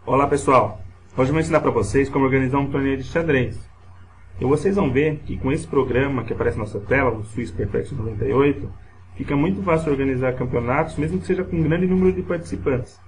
Olá pessoal, hoje eu vou ensinar para vocês como organizar um torneio de xadrez. E vocês vão ver que com esse programa que aparece na nossa tela, o Swiss Perfect 98, fica muito fácil organizar campeonatos, mesmo que seja com um grande número de participantes.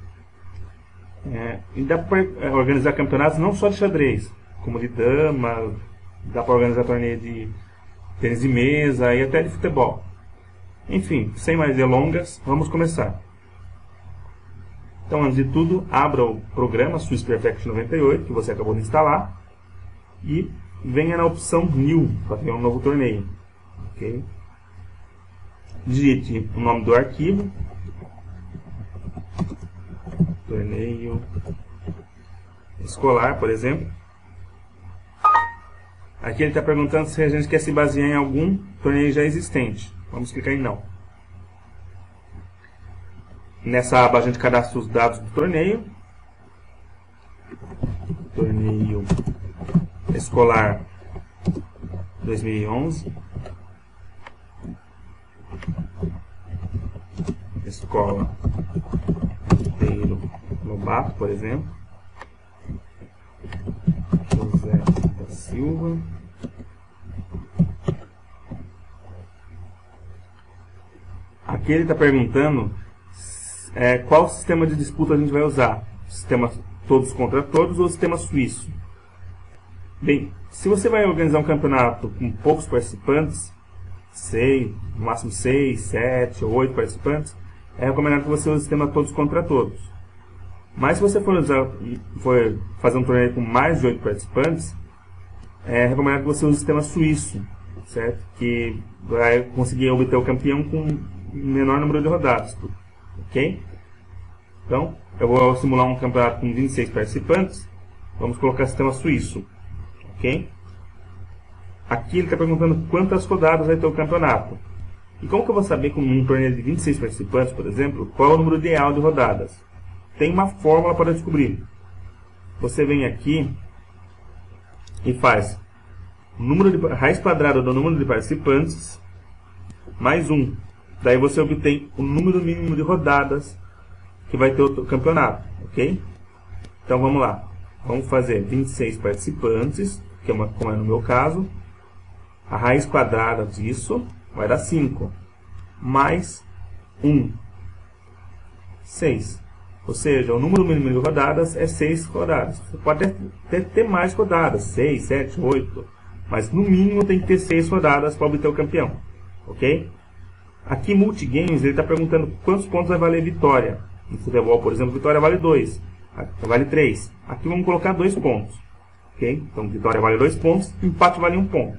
E dá para organizar campeonatos não só de xadrez, como de dama, dá para organizar torneio de tênis de mesa e até de futebol. Enfim, sem mais delongas, vamos começar. Então, antes de tudo, abra o programa Swiss Perfect 98, que você acabou de instalar, e venha na opção New, para criar um novo torneio. Okay? Digite o nome do arquivo, torneio escolar, por exemplo. Aqui ele está perguntando se a gente quer se basear em algum torneio já existente. Vamos clicar em não. Nessa aba a gente cadastra os dados do torneio. Torneio escolar 2011. Escola Monteiro Lobato, por exemplo. José da Silva. Aqui ele está perguntando qual sistema de disputa a gente vai usar. Sistema todos contra todos ou sistema suíço? Bem, se você vai organizar um campeonato com poucos participantes, no máximo 6, 7 ou 8 participantes, é recomendado que você use o sistema todos contra todos. Mas se você for fazer um torneio com mais de 8 participantes, é recomendado que você use o sistema suíço, certo? Que vai conseguir obter o campeão com menor número de rodadas. Ok? Então, eu vou simular um campeonato com 26 participantes. Vamos colocar o sistema suíço. Ok? Aqui ele está perguntando quantas rodadas vai ter o campeonato. E como que eu vou saber, com um torneio de 26 participantes, por exemplo, qual é o número ideal de rodadas? Tem uma fórmula para descobrir. Você vem aqui e faz raiz quadrada do número de participantes mais 1. Daí você obtém o número mínimo de rodadas que vai ter o campeonato, ok? Então vamos lá. Vamos fazer 26 participantes, que é como é no meu caso. A raiz quadrada disso vai dar 5. Mais 1. 6. Ou seja, o número mínimo de rodadas é 6 rodadas. Você pode até ter mais rodadas, 6, 7, 8. Mas no mínimo tem que ter 6 rodadas para obter o campeão, ok? Aqui, Multigames, ele está perguntando quantos pontos vai valer vitória. No futebol, por exemplo, vitória vale 2, vale 3. Aqui vamos colocar 2 pontos. Okay? Então, vitória vale 2 pontos, empate vale 1 ponto.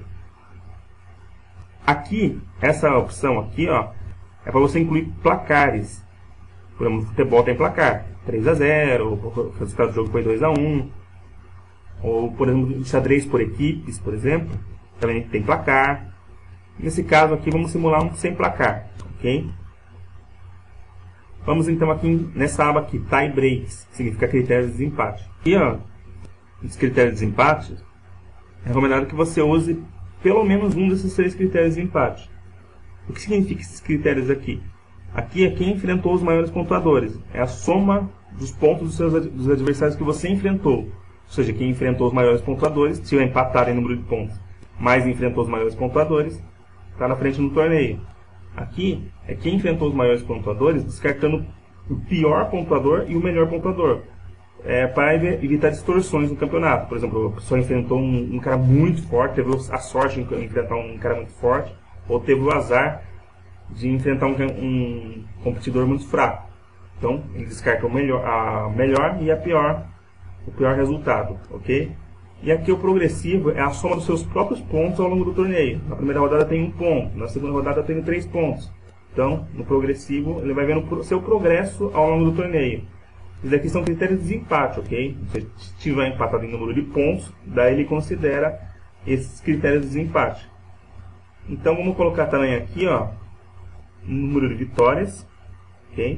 Aqui, essa opção aqui, ó, é para você incluir placares. Por exemplo, no futebol tem placar, 3-0, o resultado do jogo foi 2-1. Ou, por exemplo, xadrez por equipes, por exemplo, também tem placar. Nesse caso aqui, vamos simular um sem placar, ok? Vamos então aqui nessa aba aqui, Tie Breaks, que significa critérios de desempate. Aqui, ó, os critérios de desempate, é recomendado que você use pelo menos um desses 3 critérios de empate. O que significa esses critérios aqui? Aqui é quem enfrentou os maiores pontuadores. É a soma dos pontos dos adversários que você enfrentou. Ou seja, quem enfrentou os maiores pontuadores, se eu empatar em número de pontos, mas enfrentou os maiores pontuadores, está na frente no torneio. Aqui é quem enfrentou os maiores pontuadores, descartando o pior pontuador e o melhor pontuador. Para evitar distorções no campeonato. Por exemplo, a pessoa enfrentou um cara muito forte, teve a sorte de enfrentar um cara muito forte, ou teve o azar de enfrentar um competidor muito fraco. Então, ele descarta a melhor e o pior resultado. Ok? E aqui o progressivo é a soma dos seus próprios pontos ao longo do torneio. Na primeira rodada tem 1 ponto, na segunda rodada tem 3 pontos. Então, no progressivo, ele vai vendo o seu progresso ao longo do torneio. Esses aqui são critérios de desempate, ok? Se estiver empatado em número de pontos, daí ele considera esses critérios de desempate. Então, vamos colocar também aqui, ó, número de vitórias, ok?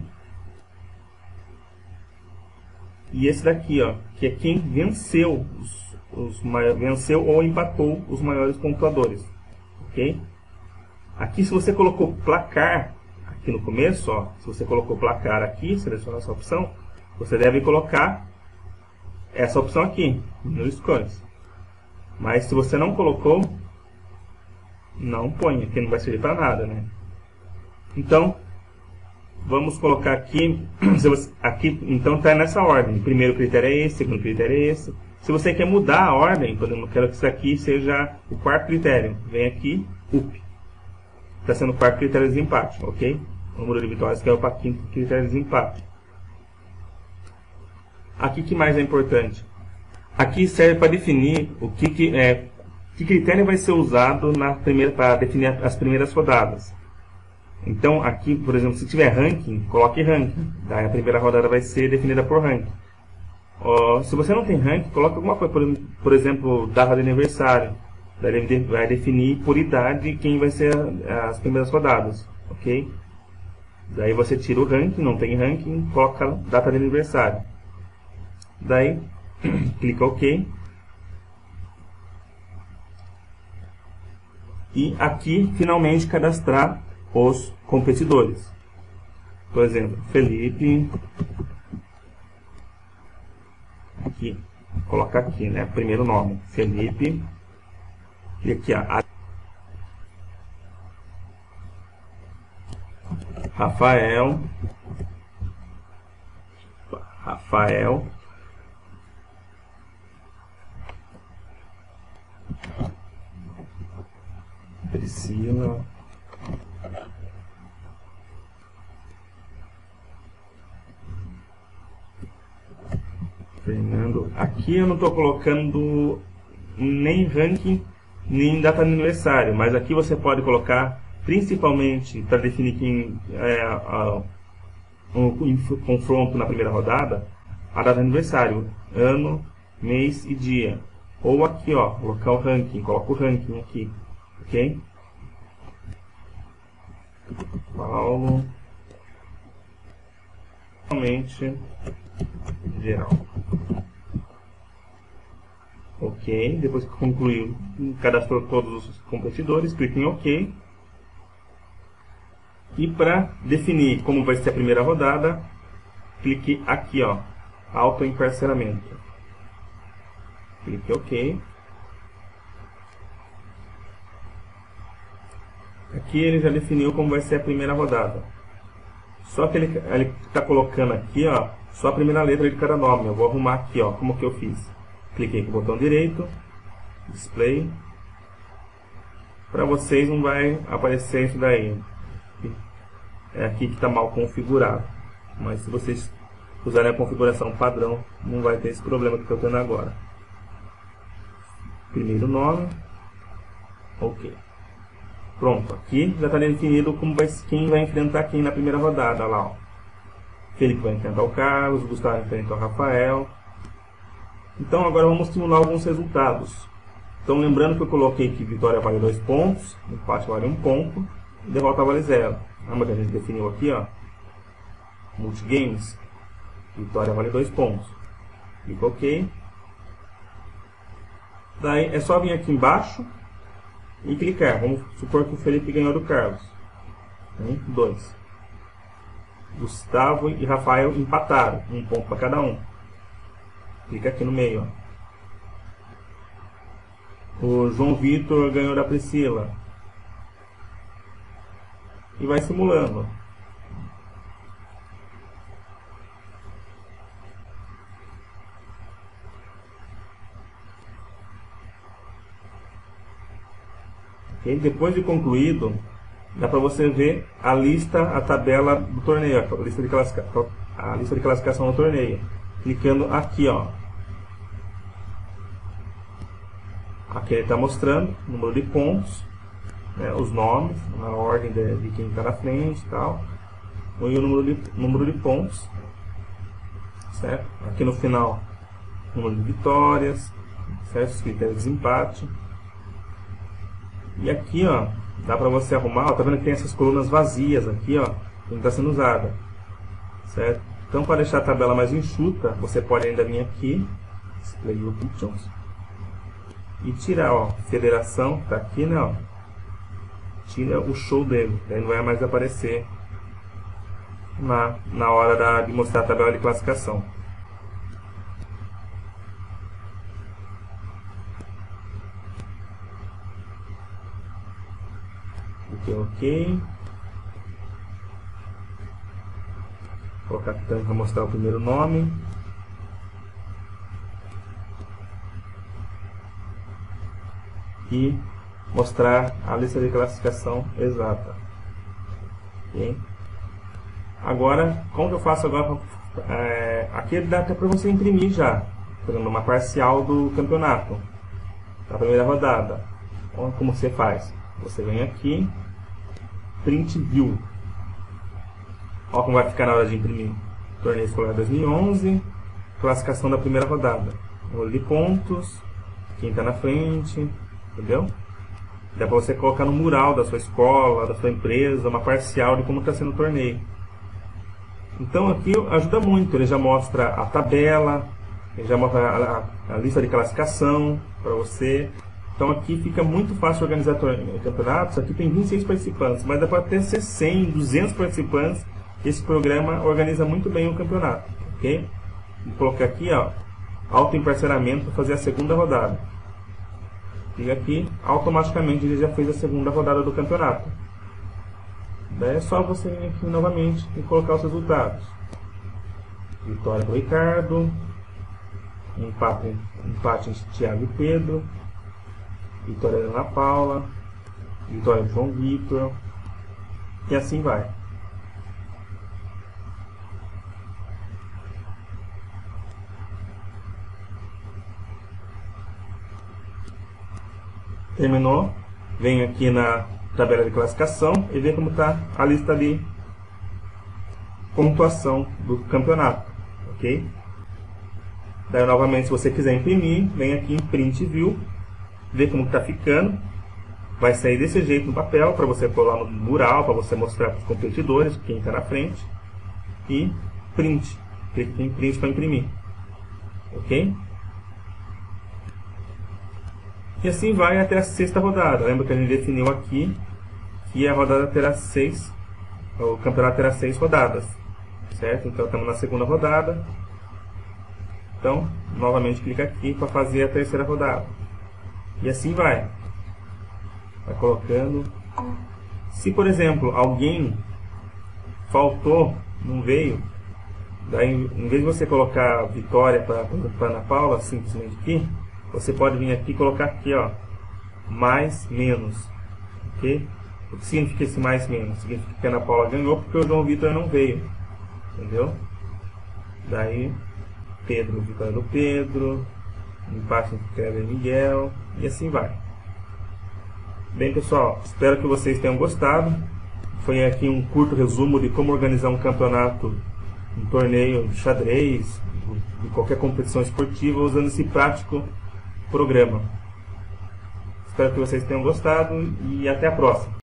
E esse daqui, ó, que é quem venceu venceu ou empatou os maiores pontuadores, ok? Aqui, se você colocou placar aqui no começo, ó, se você colocou placar aqui, seleciona essa opção, você deve colocar essa opção aqui, no Scores. Mas se você não colocou, não ponha, que não vai servir para nada, né? Então, vamos colocar aqui, aqui então está nessa ordem. O primeiro critério é esse, o segundo critério é esse. Se você quer mudar a ordem, por exemplo, eu quero que isso aqui seja o quarto critério. Vem aqui, UP. Está sendo o quarto critério de desempate, ok? O número de vitórias que é o quinto critério de desempate. Aqui que mais é importante? Aqui serve para definir que critério vai ser usado para definir as primeiras rodadas. Então, aqui, por exemplo, se tiver ranking, coloque ranking. Daí a primeira rodada vai ser definida por ranking. Se você não tem ranking, coloque alguma coisa, por exemplo, data de aniversário. Daí ele vai definir por idade quem vai ser as primeiras rodadas, ok? Daí você tira o ranking, não tem ranking, coloca data de aniversário. Daí, clica OK. E aqui, finalmente, cadastrar os competidores. Por exemplo, Felipe. Aqui, coloca aqui, né? Primeiro nome, Felipe. E aqui, ó, Rafael. Priscila. Fernando. Aqui eu não estou colocando nem ranking, nem data de aniversário, mas aqui você pode colocar, principalmente para definir quem um confronto na primeira rodada, a data de aniversário, ano, mês e dia. Ou aqui, ó, colocar o ranking, coloca o ranking aqui, ok? Paulo, realmente geral. Ok, depois que concluiu, cadastrou todos os competidores, clique em OK. E para definir como vai ser a primeira rodada, clique aqui, ó, autoencarceramento. Clique OK. Aqui ele já definiu como vai ser a primeira rodada. Só que ele está colocando aqui, ó, só a primeira letra de cada nome. Eu vou arrumar aqui, ó, como que eu fiz. Cliquei com o botão direito, Display. Para vocês não vai aparecer isso daí. É aqui que está mal configurado. Mas se vocês usarem a configuração padrão, não vai ter esse problema que eu estou tendo agora. Primeiro nome. OK. Pronto, aqui já está definido quem vai enfrentar quem na primeira rodada. Olha lá, ó. Felipe vai enfrentar o Carlos, o Gustavo enfrenta o Rafael. Então agora vamos simular alguns resultados. Então lembrando que eu coloquei que vitória vale 2 pontos, empate vale 1 ponto, e derrota vale 0. Lembra que a gente definiu aqui, ó, Multigames, vitória vale 2 pontos. Clica OK. Daí é só vir aqui embaixo e clicar. Vamos supor que o Felipe ganhou do Carlos. 1, 2. Gustavo e Rafael empataram, 1 ponto para cada um. Clica aqui no meio, ó. O João Vitor ganhou da Priscila. E vai simulando. Okay? Depois de concluído, dá para você ver a tabela do torneio, a lista de classificação do torneio. Clicando aqui, ó. Aqui ele está mostrando o número de pontos, né, os nomes, a ordem de quem está na frente e tal, e o número de pontos, certo? Aqui no final, o número de vitórias, certo? Os critérios de desempate. E aqui, ó, dá para você arrumar, ó, tá vendo que tem essas colunas vazias aqui, ó, que não está sendo usada, certo? Então, para deixar a tabela mais enxuta, você pode ainda vir aqui, Display Options, e tirar, ó, Federação, tá aqui, né, ó, tira o show dele, daí não vai mais aparecer na hora de mostrar a tabela de classificação. Ok. Vou colocar aqui para mostrar o primeiro nome. E mostrar a lista de classificação exata. Okay. Agora, como que eu faço agora? Aqui dá até para você imprimir já, por exemplo, uma parcial do campeonato, da primeira rodada. Então, como você faz? Você vem aqui, Print View. Olha como vai ficar na hora de imprimir. Torneio Escolar 2011, classificação da primeira rodada. Número de pontos, quem está na frente, entendeu? Dá para você colocar no mural da sua escola, da sua empresa, uma parcial de como está sendo o torneio. Então aqui ajuda muito, ele já mostra a tabela, ele já mostra a lista de classificação para você. Então aqui fica muito fácil organizar campeonatos. Aqui tem 26 participantes, mas dá para ter 100, 200 participantes. Esse programa organiza muito bem o campeonato. Ok? Vou colocar aqui, ó, autoemparceramento para fazer a segunda rodada. Clica aqui, automaticamente ele já fez a segunda rodada do campeonato. Daí é só você vir aqui novamente e colocar os resultados. Vitória do Ricardo, empate entre Thiago e Pedro, vitória da Ana Paula, vitória do João Vitor, e assim vai. Terminou, vem aqui na tabela de classificação e vê como está a lista de pontuação do campeonato, ok? Daí novamente, se você quiser imprimir, vem aqui em Print View, vê como está ficando, vai sair desse jeito no papel para você colar no mural, para você mostrar para os competidores, quem está na frente, e Print, clique em Print para imprimir, ok? E assim vai até a sexta rodada. Lembra que a gente definiu aqui que a rodada terá o campeonato terá 6 rodadas, certo? Então estamos na segunda rodada. Então, novamente clica aqui para fazer a terceira rodada. E assim vai. Vai colocando. Se, por exemplo, alguém faltou, não veio, daí em vez de você colocar vitória para Ana Paula, simplesmente aqui, você pode vir aqui e colocar aqui, ó, mais, menos, ok? O que significa esse mais, menos? Significa que a Ana Paula ganhou porque o João Vitor não veio, entendeu? Daí, Pedro, vitória do Pedro, empate entre Cleber e Miguel, e assim vai. Bem, pessoal, espero que vocês tenham gostado. Foi aqui um curto resumo de como organizar um campeonato, um torneio de xadrez, de qualquer competição esportiva, usando esse prático programa. Espero que vocês tenham gostado e até a próxima.